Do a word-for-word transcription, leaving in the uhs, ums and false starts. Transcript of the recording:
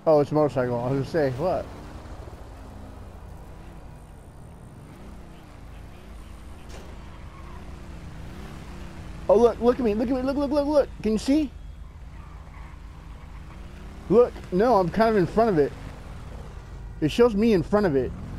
Oh, it's a motorcycle. I was gonna say, what? Oh, look, look at me, look at me, look, look, look, look. Can you see? Look, no, I'm kind of in front of it. It shows me in front of it.